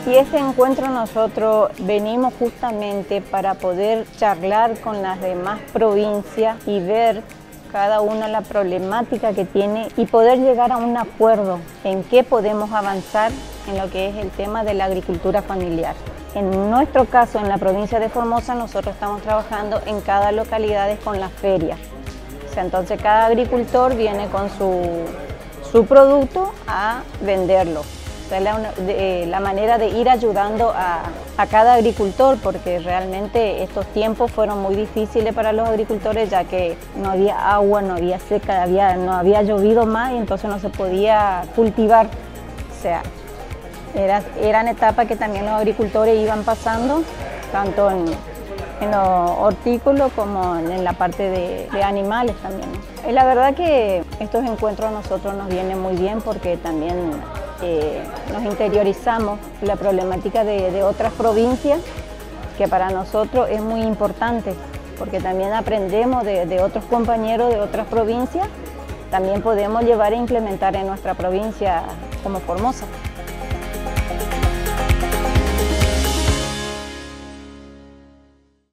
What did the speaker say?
Y este encuentro nosotros venimos justamente para poder charlar con las demás provincias y ver cada una la problemática que tiene y poder llegar a un acuerdo en qué podemos avanzar en lo que es el tema de la agricultura familiar. En nuestro caso, en la provincia de Formosa, nosotros estamos trabajando en cada localidad con la feria. O sea, entonces cada agricultor viene con su producto a venderlo. La manera de ir ayudando a cada agricultor, porque realmente estos tiempos fueron muy difíciles para los agricultores, ya que no había agua, no había seca, no había llovido más y entonces no se podía cultivar. O sea, eran etapas que también los agricultores iban pasando, tanto en los hortícolas como en la parte de animales también. Y la verdad que estos encuentros a nosotros nos vienen muy bien porque también nos interiorizamos la problemática de otras provincias, que para nosotros es muy importante, porque también aprendemos de otros compañeros de otras provincias, también podemos llevar e implementar en nuestra provincia como Formosa.